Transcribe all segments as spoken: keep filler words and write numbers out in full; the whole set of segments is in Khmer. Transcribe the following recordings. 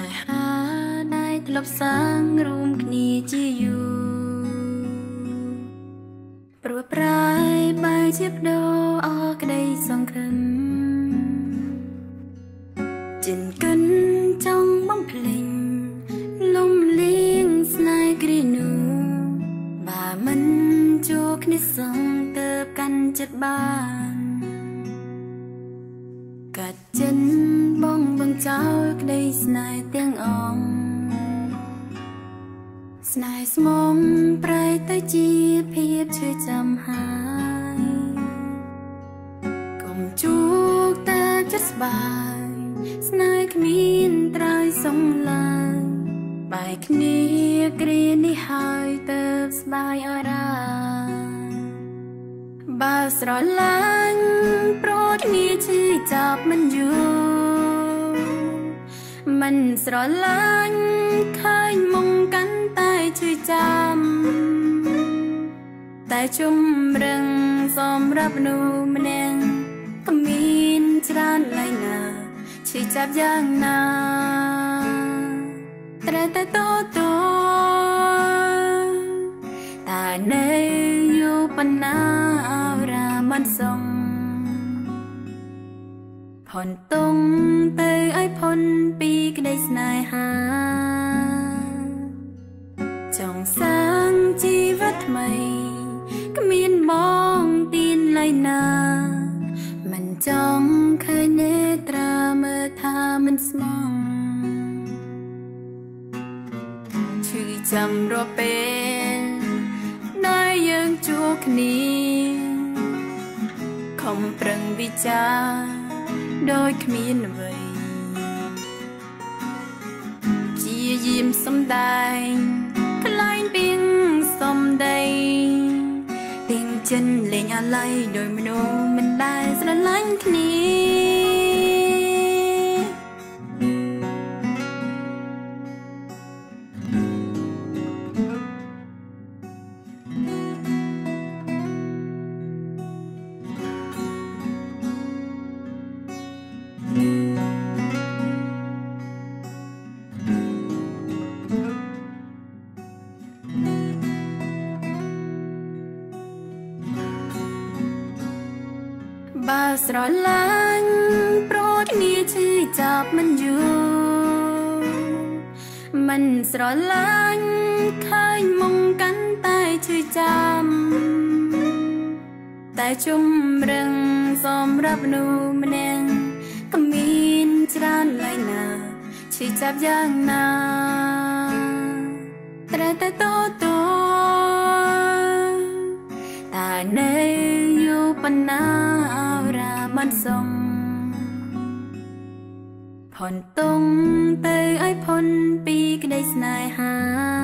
này ha nay lấp sáng rùm kni chi yu bờ prai bay chiếc đô ở cái đây song khẩn trên cân trong bóng phình lung linh snai grinu bà mình cho kni song tập căn chất bàn cả chân bong bong cháu đây snai tiếng ong snai mong prai tới chi phiếp chơi chăm hai cùng chúc ta chất bài snai khmin trai sông lại bài khnia kri ni hai tập bài ở đây bà sờ lạnh pro khnia chi chập mìnhอยู่mình sờ lạnh khai mong cánh tay chui chăm tay chung rừng xóm rập nụ mình cầm in tràn lại nà chỉ chắp giang na tre tay to to ta nơi yêu pan na ra man sông phòn tung tới ai phòn pi cái đây snai ha trong sáng chi vắt mây cái miên mong tin lại na mình trong khơi nê tra mơ tha mình mong chữ chăm ro bên nói dương chuộc ní không prang vi cha đôi miên vậy chia diêm sâm đai cái line biếng sâm đầy tiếng chân lên nhà lay đôi mình ô mình đai rất lạnh khní bà sờ lạnh pro khnia chi chập mìnhอยู่mình sờ lạnh khai mong cánh tay chui chăm tay chung rừng xóm rập nụ mình cầm in tràn lại nà chỉ chắp giang na tre tay to to ta nơi yêu pan na ra man sông phòn tung tới ai phòn pi cái đây snai ha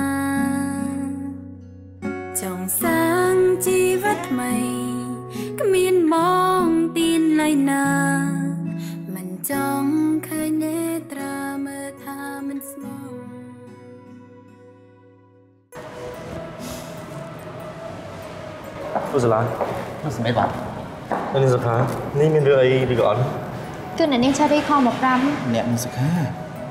trong sáng chi vắt mây cái miên mong tin lại na mình trong khơi nê tra mơ tha mình mong Ủa sao lại? Nó sẽ mấy bạn? Anh Sạc Hà, ní mình đưa ai đi gọi Cứ nè nên cho đi kho một trăm Nè mình Sạc Hà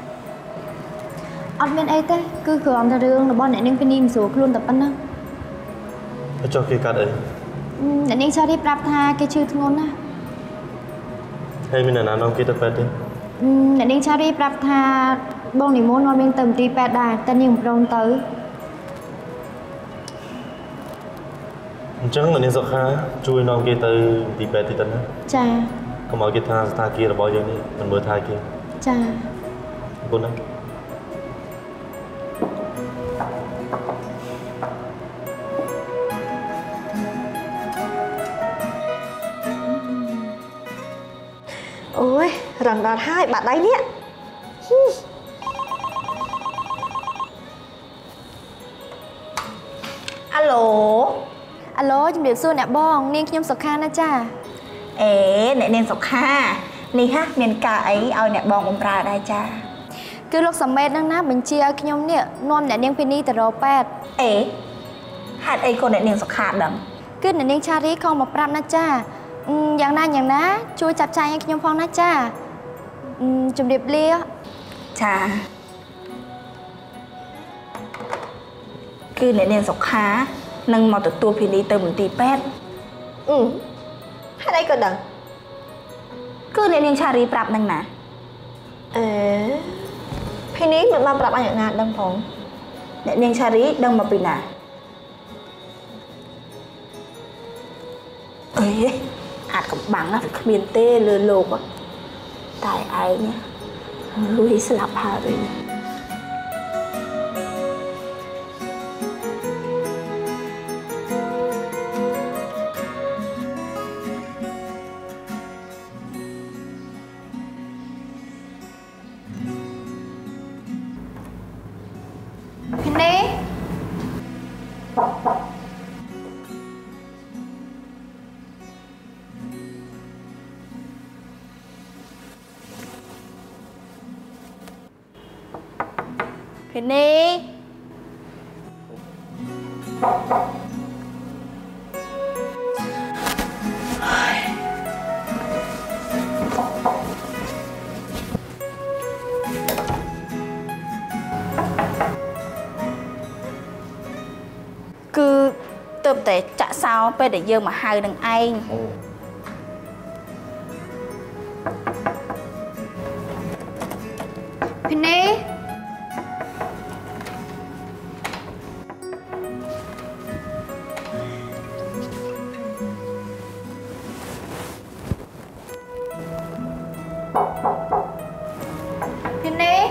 Ất bên ấy thế, cứ cửa ông ta đường là bọn nè nên phải niêm xuống luôn tập ăn đó cho kia cắt ấy Nè nên cho đi prap tha cái chữ ngôn á hay mình là nào nông kia tập đi Nè nên cho đi prap tha bông này muốn ngon bên tầm đi pet đài ta nhiều một đồng tới chẳng là nên Sạc Hà chui nông kia từ đi pet thì tính Chà có mọi cái tha tha kia là bao nhiêu đi mình mới tha kia Chà bốn đấy ôi rần đọt hai bạn đấy nhé alo alo chim điệp xưa nè bong niên nhom sọc kha na cha ế nè nên sọc kha ni ha miền cả ấy ao nè bong ông pra đây cha cứ lúc sầm mệt năng ná mình chia nhom nè non nè niên pini tờ rô pet ế hạt ấy con nè nên sọc kha đầm cứ nè niên cha đi không một pram na chaอย่างนั้นอย่างนั้นช่วยจับใจให้ขยมพองนะจ้าจุ่มเรียบเลี้ยจ้า cứ nè nè sọc khá nâng màu từ tua phi ní từ một tí pet ừ hay đây còn đằng cứ nè nè cha ri prap nâng nè ờ phi ní mình mang prap anh ở ngàn đằng phòng nè nè cha ri đằng mà phi nè ấy hạt cặp bằng là phải miền tê lừa lột á tại ai nhá lui sẽ lặp hà rồi Penny Penny cứ tập để chả sao pe để dương mà hai đừng anh Penny Penny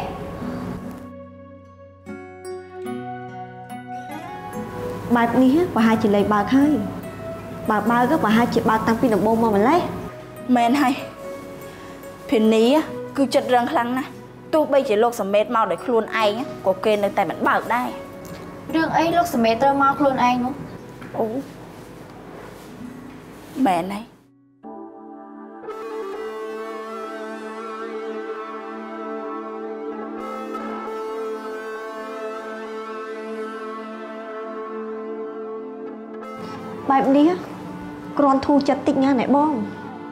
bà ní bà hai chỉ lấy bà khơi bà ba cái bà hai chị bà tăng pin đồng bông mà mình lấy men hay Penny á cứ chật răng khăng nè tôi bây chỉ lột sầm mệt mau để luôn anh á có kê nơi tay mình bảo đây Rương ấy lúc sớm tơ mau luôn anh không? ủa mẹ này bà đi á con thu chặt tích nha này bông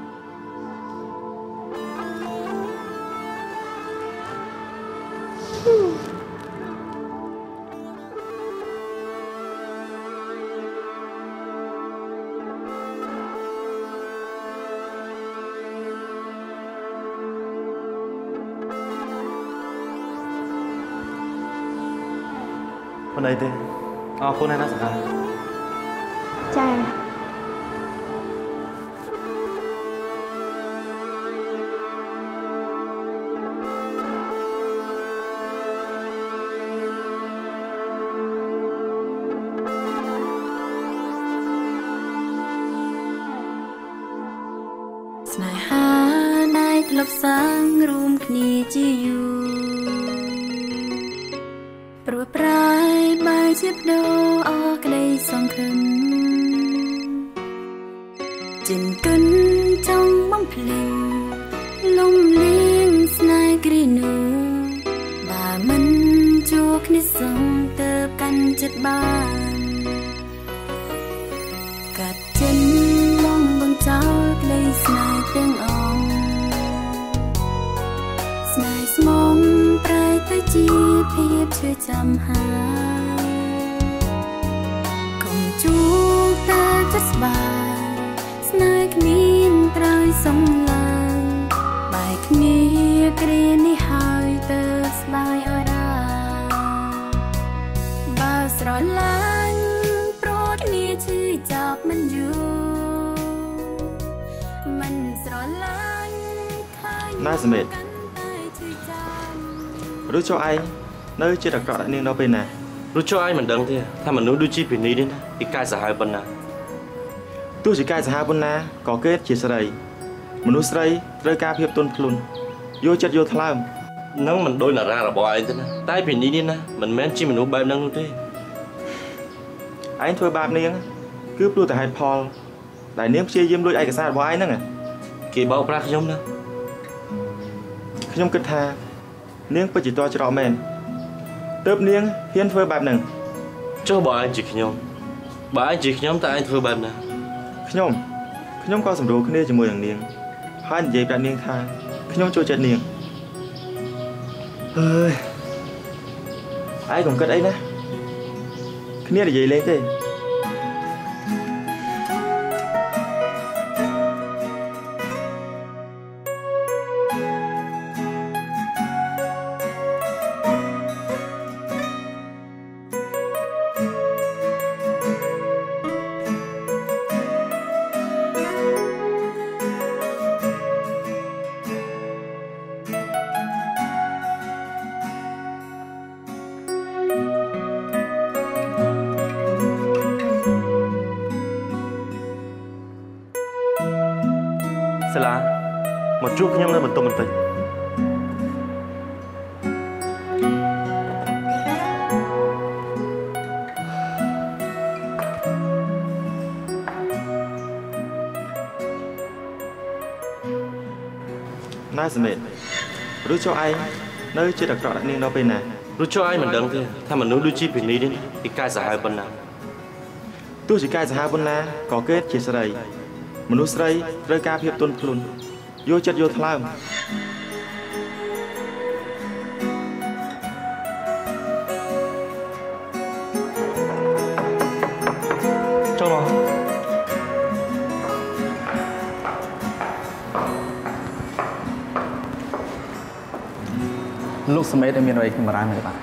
Bên đây thì à, cô này nó sẽ cha Snai ha nai klop sang room kni chi you Pro prai bai chip do o klei song khum Jin kun trong bóng phình lung linh snai grinu Bà mình chuộc nít song tơ căn chất ban Cả chân mong bằng cháu klei snai tiếng ong Snai smong prai tới chi phiếp chơi chăm hà Cùng chuộc ta chất bài Snai kmin trai song lai Bài knia kri ni hai tơ sbai ở ra Ba sro lanh prot ni chi chọc mình du Mình sro lanh khai Nice mate.รู้cho ai nơi chưa đặc rõ đại niên đâu bên này. รู้cho ai mình đừng thế,ถ้ามันนู้ดูจีเป็นนี้ดินะอีกกายสหายปนนะ Tôi chỉ cài xã bên na có kết chia sẻ mình nuôi sấy rơi ca phiệp tôn phun vô chất vô tham นั่งมันโดยหน้าราរបស់ឯងទេណាតែពេលនេះណាមិនមែនជាមនុស្សបែបហ្នឹងនោះទេ anh thôi bạp niên cứ đuaแต่ hai Paul តែនាងព្យាយាមលួចឯកសាររបស់ឯងហ្នឹងគេបោកប្រាស់ខ្ញុំណាខ្ញុំគិតថានាងពិតជាតច្រកមែនទើបនាងហ៊ានធ្វើបែបហ្នឹងចុះបើឯងជាខ្ញុំបើឯងជាខ្ញុំតើឯងធ្វើបែបណាខ្ញុំខ្ញុំក៏សម្រួលគ្នាជាមួយនឹងនាងហើយនិយាយប្រាប់នាងថាខ្ញុំចូលចិត្តនាងអើយឯងកុំគិតអីណាគ្នានិយាយលេងទេសាឡាមកជួបខ្ញុំនៅបន្ទប់បន្តិចណែសមេតឬចុះឯងនៅចិត្តអាក្រក់ដាក់នាងដល់ពេលណាឬចុះឯងមិនដឹងទេថាមនុស្សដូចជាពីនេះពីកាយសាហាវប៉ុណ្ណាទោះជាកាយសាហាវប៉ុណ្ណាក៏គេជាស្រីមនុស្សស្រីត្រូវការភាពទន់ភ្លន់យកចិត្តយកថ្លើមចូលមកលោកសមេតមានអ្វីខ្ញុំបារម្ភទេបាទ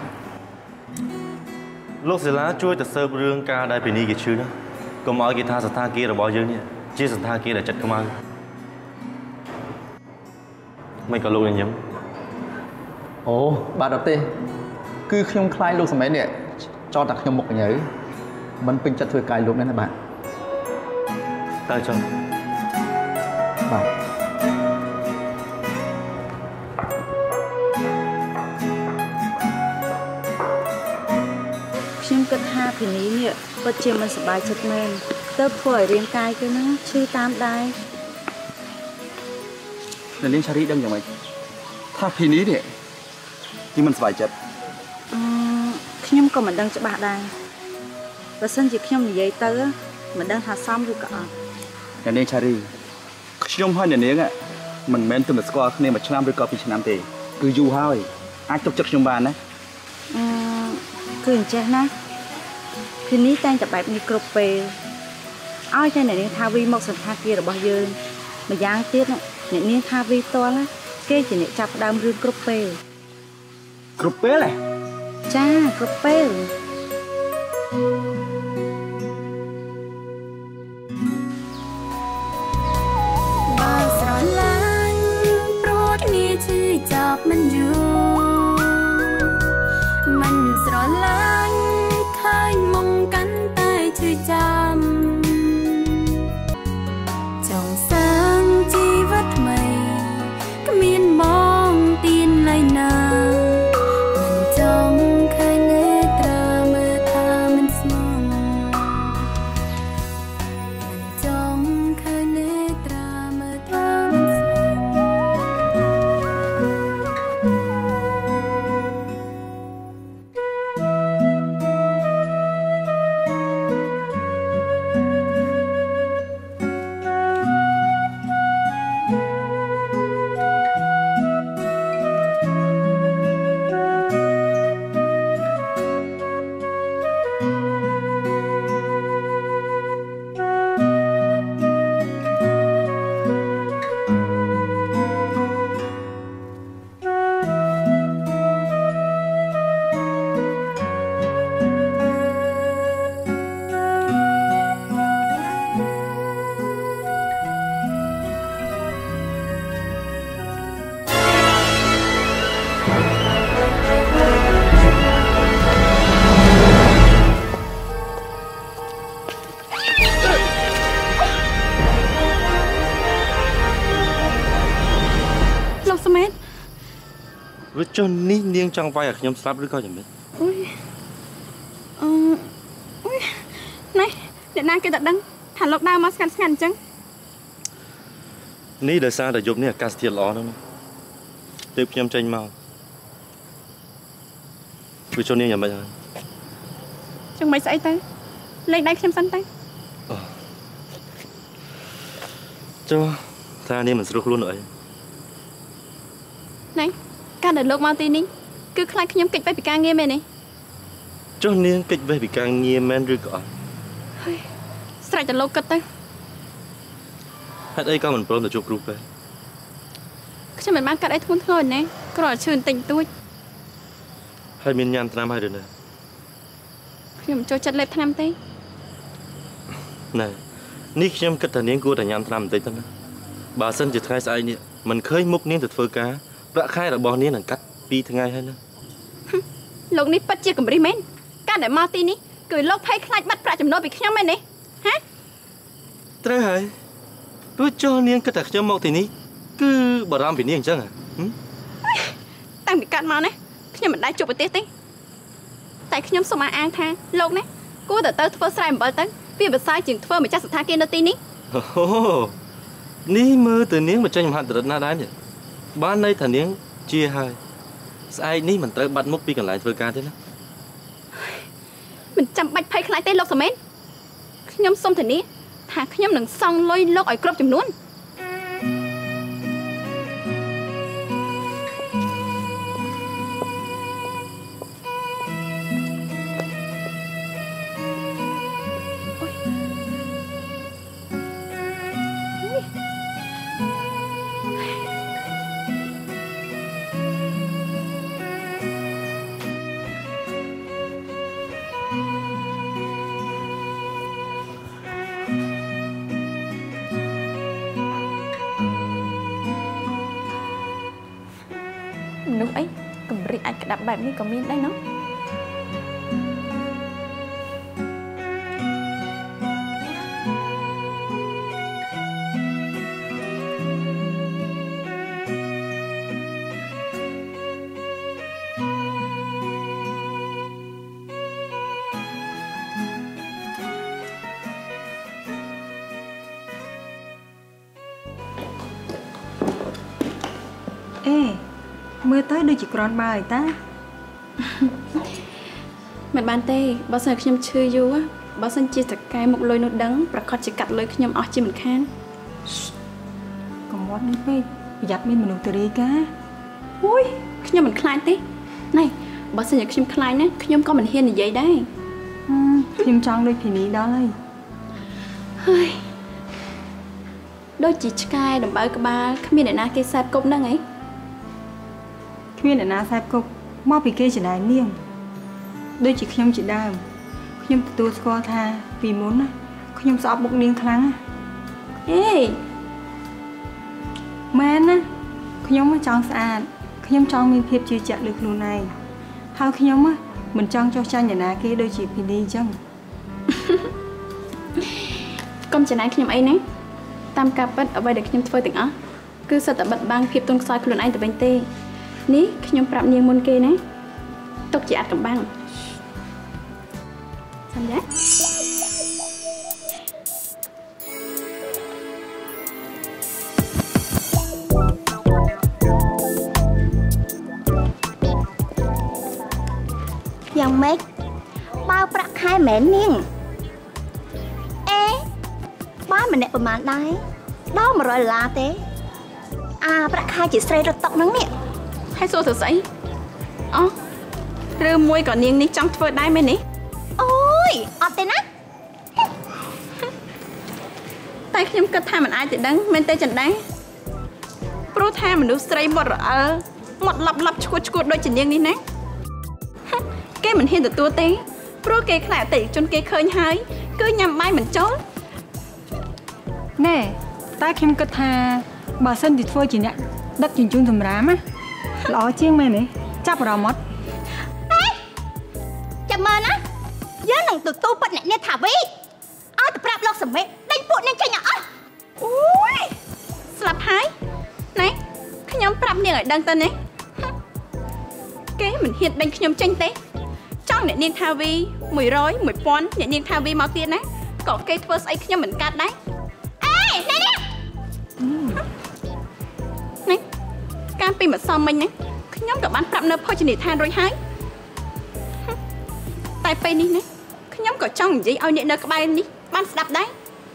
លោកសិលាជួយទៅស៊ើបរឿងការដែលពីនេះគេឈឺណាកុំឲ្យគេថាស្ថានភាពរបស់យើងនេះជាស្ថានភាពដែលចិត្តខ្មៅមិនក៏លោកញញឹមអូបាទអត់ទេគឺខ្ញុំខ្លាចលោកសមេតនេះចោទតែខ្ញុំមុខញើមិនពេញចិត្តធ្វើកាយលោកនេះណាបាទតើចុះបាទខ្ញុំគិតថាពីនេះនេះពិតជាមិនសប្បាយចិត្តមែនទៅធ្វើឲ្យរាងកាយគេហ្នឹងឈឺតាមដែរនៅនាងឆារីដឹងយ៉ាងម៉េចថាពីនេះនេះគឺមិនសប្បាយចិត្តអឺខ្ញុំក៏មិនដឹងច្បាស់ដែរបើសិនជាខ្ញុំនិយាយទៅមិនដឹងថាសមឬក៏អត់នៅនាងឆារីខ្ញុំហើយនៅនាងមិនមែនទៅស្គាល់គ្នាមួយឆ្នាំឬក៏ពីរឆ្នាំទេគឺយូរហើយអាចទុកចិត្តខ្ញុំបានណាអឺគឺអញ្ចេះណាពីនេះតែងតែបែបនេះគ្រប់ពេលឲ្យតែអ្នកនាងថាវីមកសន្តាគាររបស់យើងម្យ៉ាងទៀតអ្នកនាងថាវីផ្ទាល់គេជាអ្នកចាប់ផ្ដើមរឿងគ្រប់ពេលគ្រប់ពេលហ៎ចាគ្រប់ពេលបើស្រឡាញ់ព្រោះគ្នាជឿចាប់មិនយូរមិនស្រឡាញ់ឃើញមុំកាន់តែជឿចាំចង់សាងជីវិតថ្មីគ្មានបងទៀនឡើយណាមិនចង់ឃើញនេត្រាមើលថាមិនស្មងមិនចង់ឃើញនេត្រាមើលថាមិនស្មឬចុះនេះនាងចង់វាយឲ្យខ្ញុំស្លាប់ឬក៏យ៉ាងម៉េចអុយអឺអុយណែអ្នកណាគេតែដឹងថាលោកដើរមកស្ងាត់ស្ងាត់អញ្ចឹងនេះដោយសារតែយប់នេះអាកាសធាតុល្អហ្នឹងទើបខ្ញុំចេញមកវាចុះនាងយ៉ាងម៉េចហើយចឹងមិនស្អីទៅលេងដៃខ្ញុំសិនទៅចុះថានាងមិនស្រួលខ្លួនអីណែការដែលលោកមកទីនេះគឺខ្លាចខ្ញុំគេចបែកពីការងារមែនទេចុះនាងកិច្ចវេះពីការងារមែនឬក៏អត់ហើយស្រេចតែលោកគិតទៅហេតុអីក៏មិនព្រមទៅជួបគ្រូពេទ្យខ្ញុំមិនបានកាត់អីធ្ងន់ធ្ងរណាគ្រាន់តែឈឺបន្តិចបន្តួចហើយមានញ៉ាំថ្នាំហើយឬនៅខ្ញុំមិនចូលចិត្តលេបថ្នាំទេណែនេះខ្ញុំគិតថានាងគួរតែញ៉ាំថ្នាំបន្តិចទៅណាបើសិនជាថ្ងៃស្អែកនេះមិនឃើញមុខនាងទៅធ្វើការប្រាក់ខែរបស់នាងនឹងកាត់ពីរថ្ងៃហើយណាលោកនេះពិតជាកំរិះមែនការដែលមកទីនេះគឺលោកភ័យខ្លាចបាត់ប្រាក់ចំណូលពីខ្ញុំមែនទេហាត្រូវហើយព្រោះចុះនាងគិតថាខ្ញុំមកទីនេះគឺបារម្ភពីនាងអញ្ចឹងហ៎តាំងពីកាត់មកណាខ្ញុំមិនដែលជួបប្រទេសទេតែខ្ញុំសូមអះអាងថាលោកណាគួរតែទៅធ្វើស្រែអំបិលទៅវាប្រសើរជាងធ្វើម្ចាស់សណ្ឋាគារនៅទីនេះអូនេះមើលទៅនាងមកចេញមហន្តរិទ្ធណាស់ដែរនេះបានន័យថានាងជាហើយស្អែកនេះមិនត្រូវបាត់មុខពីកន្លែងធ្វើការទេណាមិនចាំបាច់ភ័យខ្លាចទេលោកសមែនខ្ញុំសូមធានាថាខ្ញុំនឹងសងលុយលោកឲ្យគ្រប់ចំនួនមនុស្សអីកម្រិតអាចក្តាប់បែបនេះក៏មានដែរណោះអេមើលទៅដូចជាក្រាន់បើតាមិនបានទេបើសិនខ្ញុំឈឺយូរបើសិនជាតកែមុខលុយនោះដឹងប្រកាសជាកាត់លុយខ្ញុំអស់ជាមិនខានកុំវត្តនេះពេកប្រយ័ត្នមានមនុស្សទៅរាយការណ៍អូយខ្ញុំមិនខ្លាចទេណែបើសិនជាខ្ញុំខ្លាចណាខ្ញុំក៏មិនហ៊ាននិយាយដែរខ្ញុំចង់ដូចភីនីដែរហើយដូចជាឆ្កែដំបៅក្បាលគ្មានអ្នកណាគេសែបគប់ហ្នឹងអីគ្មានអ្នកណាសែបគប់មកពីគេចំណាយនាងដូចជាខ្ញុំជាដើមខ្ញុំទទួលស្គាល់ថាពីមុនណាខ្ញុំស្អប់មុខនាងខ្លាំងអេមែនណាខ្ញុំចង់ស្អាតខ្ញុំចង់មានភាពជឿជាក់លើខ្លួនឯងហើយខ្ញុំមិនចង់ចោះចាញ់អ្នកណាគេដូចជាភីនីអញ្ចឹងកុំចំណាយខ្ញុំអីណាតាមការពិតអ្វីដែលខ្ញុំធ្វើទាំងអស់គឺសិតតែបិទបាំងភាពទន់ខ្សោយខ្លួនឯងទៅវិញទេនេះខ្ញុំប្រាប់នាងមុនគេណាទុកជាអាចកំបាំងសន្យាយ៉ាងម៉េចបើប្រាក់ខែមែននាងអេបើម្នាក់ប្រហែលដែរដល់មួយរយដុល្លារទេអាប្រាក់ខែជាស្រីរត់តុកហ្នឹងនេះហើយសួរទៅស្អីអូឬមួយក៏នាងនេះចង់ធ្វើដែរមែនទេអូយអត់ទេណាតែខ្ញុំគិតថាមិនអាចទៅដឹងមែនទេចិនដែរព្រោះថាមនុស្សស្រីមាត់រអិលមាត់ឡាប់ឡាប់ឈួតឈួតដូចជានាងនេះណាគេមិនហ៊ានទទួលទេព្រោះគេខ្លាចអតិថិជនគេឃើញហើយគឺញ៉ាំបាយមិនចូលណែតែខ្ញុំគិតថាបើសិនជាធ្វើជាអ្នកដឹកជញ្ជូនសម្រាមណាល្អជាងមែនទេចាប់អារម្មណ៍អត់ចាំមើលណាយើងនឹងទទួលពិតអ្នកនេះថាវីឲ្យទៅប្រាប់លោកសមេដេញពួកនាងចេញអស់អូយស្លាប់ហើយណែខ្ញុំប្រាប់នាងឲ្យដឹងទៅនេះគេមិនហ៊ានដេញខ្ញុំចេញទេចង់អ្នកនាងថាវីមួយរយ មួយពាន់អ្នកនាងថាវីមកទៀតណាក៏គេធ្វើស្អីខ្ញុំមិនកាត់ដែរអេនេះនេះនេះការពីម្សិលមិញណាខ្ញុំក៏បានប្រាប់នៅភោជនីយដ្ឋានរួចហើយតែពេលនេះណាខ្ញុំក៏ចង់និយាយឲ្យអ្នកនៅក្បែរនេះបានស្ដាប់ដែរ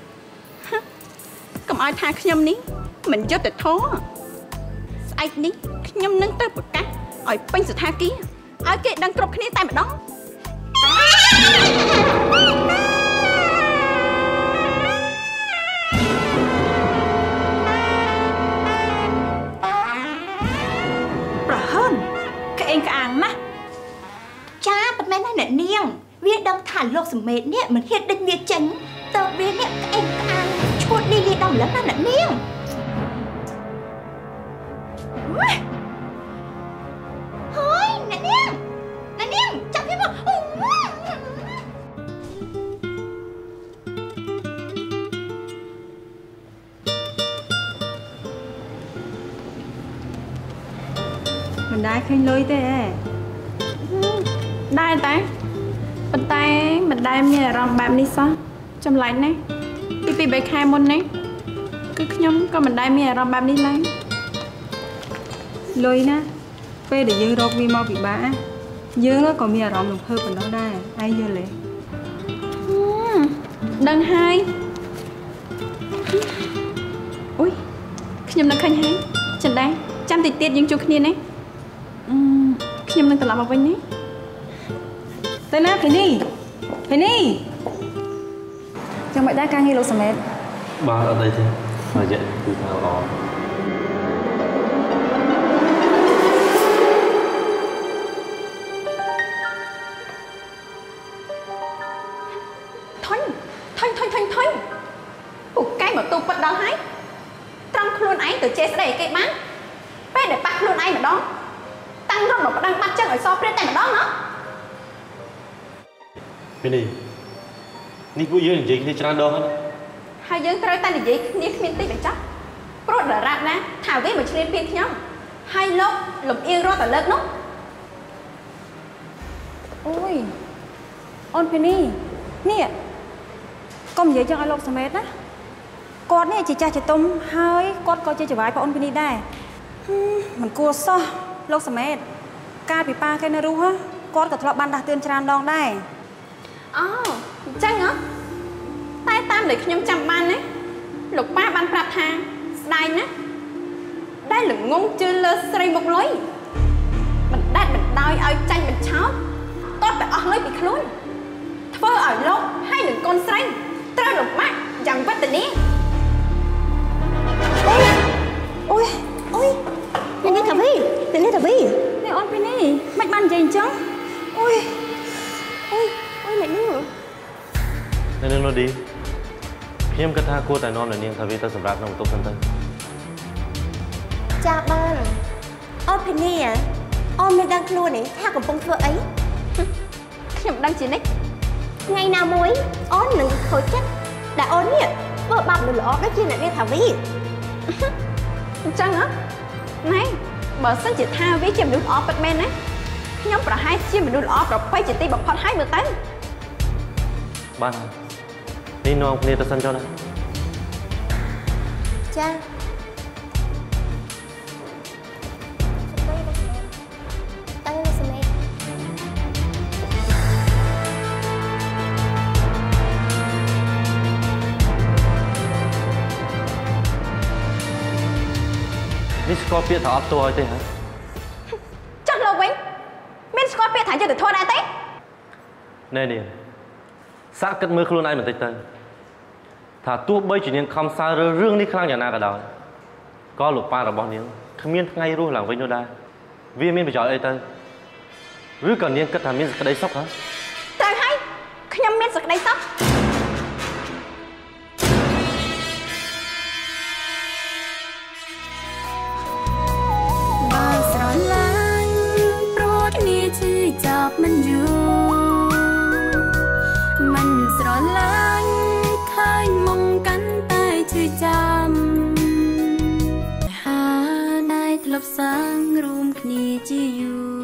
កុំឲ្យថាខ្ញុំនេះមិនយុត្តិធម៌ស្អែកនេះខ្ញុំនឹងទៅប្រកាសឲ្យពេញសណ្ឋាគារឲ្យគេដឹងគ្រប់គ្នាតែម្ដងអប្រហែលក្អេងក្អាងណាស់ចាប៉ុន្មានណាអ្នកនាងវាដឹងថាលោកសមេតនេះមិនហ៊ានដេញវាចេញតើវានេះក្អេងក្អាងឈួតលីលីដល់ម្លឹងណាអ្នកនាងហើយអ្នកនាងអ្នកនាងចាប់វាមកមិនដែរឃើញលុយទេដែរតែប៉ុន្តែមិនដែលមានអារម្មណ៍បែបនេះសោះចម្លែកណាស់ពីពីបីខែមុននេះគឺខ្ញុំក៏មិនដែលមានអារម្មណ៍បែបនេះឡើយលុយណាពេលដែលយើងរកវាមកពិបាកយើងក៏មានអារម្មណ៍រំភើបប៉ុណ្ណោះដែរឯងយល់ទេដឹងហើយអុយខ្ញុំនឹកឃើញហើយចិនដែរចាំតិចទៀតយើងជួបគ្នាណាខ្ញុំនឹងត្រឡប់មកវិញណាទៅណាភេនីភេនីចាំមិនដែរការងារលោកសមេតបាទអត់អីទេរយៈគឺថាល្អថុញថុញថុញថុញថុញពូកែមកទូពិតដល់ហើយត្រង់ខ្លួនឯងទៅជេរស្ដីគេបានពេលដែលប៉ះខ្លួនឯងម្ដងតាំងរត់មកប្តឹងបាត់ចឹងឲ្យសព្រាតែម្ដងណាពេលនេះនេះពួកយើងនិយាយគ្នាច្រើនដងហើយយើងត្រូវតែនិយាយគ្នាគ្មានទីបញ្ចប់ព្រោះដរាបណាថាវាមកឆ្លៀនពៀនខ្ញុំហើយលោកលំអៀងរត់តែលើកនោះអូយអូនភេនីនេះកុំនិយាយចឹងឲ្យលោកសមេតណាគាត់នេះជាចាស់ជាទុំហើយគាត់ក៏ជាចៅហ្វាយបងអូនភេនីដែរមិនគួរសោះលោកសមេតកាលពីប៉ាគេនៅរស់គាត់ក៏ធ្លាប់បានដាស់តឿនច្រើនដងដែរអូអញ្ចឹងហ៎តែតាមដែលខ្ញុំចាំបានណាលោកប៉ាបានប្រាប់ថាស្ដាយណាដែលល្ងងជឿលើស្រីមុខលុយមិនដាច់មិនដោយឲ្យចាញ់បញ្ឆោតតតតែអស់លុយពីខ្លួនធ្វើឲ្យលោកហើយនឹងកូនស្រីត្រូវលំបាកយ៉ាងវេទនាអូយអូយនេះនេះថាវីនេះថាវីនេះអូនពីនេះមិនបាននិយាយអញ្ចឹងអូយអូយអូយអ្នកនេះនៅនោះឌីខ្ញុំគិតថាគួរតែនាំអ្នកនាងថាវាទៅសម្រាប់ក្នុងបន្ទប់សិនទៅចាបានអូនភីនីអូនមិនដឹងខ្លួនទេថាកំពុងធ្វើអីខ្ញុំដឹងជានិច្ចថ្ងៃណាមួយអូននឹងខូចចិត្តដែលអូននេះធ្វើបាបមនុស្សល្អដូចជាអ្នកនេះថាវីអញ្ចឹងហ៎ណែបើសិនជាថាវាជាមនុស្សល្អពិតមែនណាខ្ញុំប្រហែលជាមនុស្សល្អប្រពៃជាទីបំផុតហើយមើលទៅបាននេះនាំគ្នាទៅសិនចុះណាចាតាំងនៅសមេនេះស្គាល់ពាក្យថាអត់ទោសឲ្យទេហ៎ចុះលោកវិញមានស្គាល់ពាក្យថាយកទៅធន់ដែរទេណែនាងសាកគិតមើលខ្លួនឯងបន្តិចទៅថាទោះបីជានាងខំសើរើរឿងនេះខ្លាំងយ៉ាងណាក៏ដោយក៏លោកប៉ារបស់នាងគ្មានថ្ងៃរស់ឡើងវិញនោះដែរវាមានប្រយោជន៍អីទៅឬក៏នាងគិតថាមានសេចក្តីសុខហ៎ត្រូវហើយខ្ញុំមានសេចក្តីសុខបើស្រឡាញ់ព្រោះគ្នាជឿចាប់មិនយូរមិនស្រឡាញ់ឃើញមុំកាន់តែជឿចាំហាដែលធ្លាប់សាងរួមគ្នាជាយូរ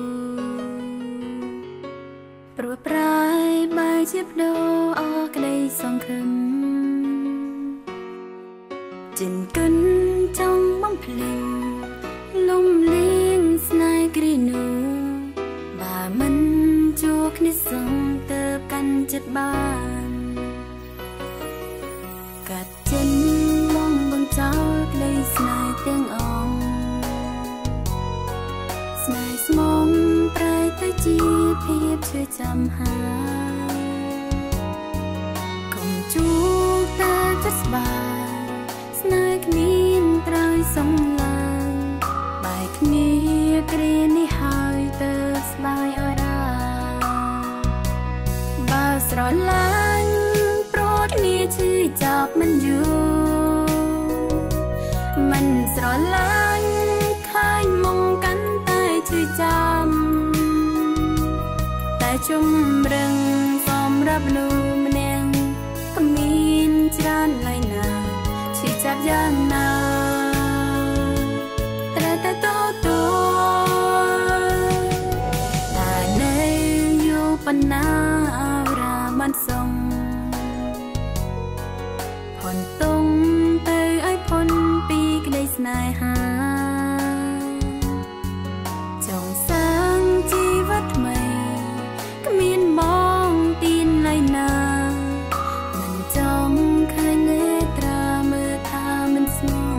ព្រោះប្រែបែរជាបដូរអស់ក្តីសង្ឃឹមចិនកិនចង់បំភ្លេងលំលៀងស្នេហ៍គ្រីនូបើមិនជួគ្នាសងទៅកាន់ចិត្តបានកាត់ចិនបងបងចោលក្តីស្នេហ៍ទាំងអងស្នេហ៍ស្មងប្រែទៅជាភាពឈឺចាំហើយកុំជួបតែចិត្តស្បាយស្នេហ៍គ្មានត្រើយសងឡើយបែកគ្នាគ្រានេះហើយទៅស្បាយអរ៉ាបើស្រឡាញ់ប្រត់គ្នាឈឺចាប់មិនយូរមិនស្រឡាញ់ឃើញមកកាន់តែឈឺចាំតែជំរឹងសម្រាប់មនុស្សម្នាក់ក៏មានច្រើនឡើយណាឈឺចាប់យ៉ាងណាតែតែតតតែនៅយូរប៉ុណ្ណាអរាមិនសុំផុនតុងទៅឲ្យផុនពីក្តីស្នេហាចង់សាងជីវិតថ្មីគ្មានបងទៀនឡើយណាមិនចង់ឃើញនេត្រាមើលថាមិនស្មង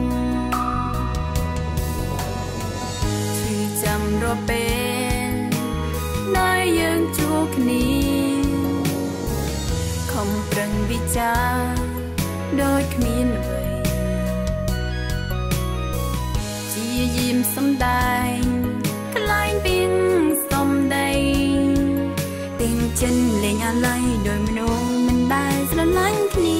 ឈឺចាំរពេលដែលយើងជួបគ្នាខំប្រឹងវិចារដូចគ្មានអ្វីជាយាមសំដែងខ្លែងពីងសំដីទៀងចិនលេងអាឡ័យដោយមនុស្សមិនដែលស្រឡាញ់គ្នា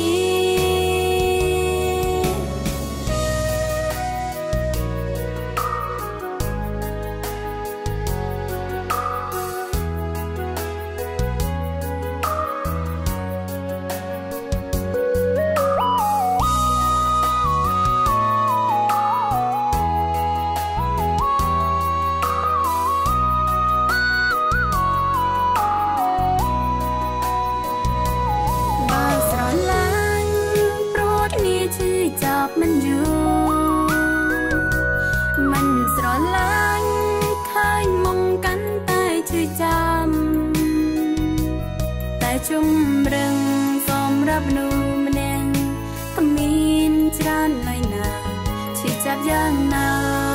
មិនយូរមិនស្រឡាញ់ឃើញមកកាន់តែឈឺចាំតែជំរឹងសម្រាប់មនុស្សម្នាក់ក៏មានច្រើនឡើយណាឈឺចាប់យ៉ាងណា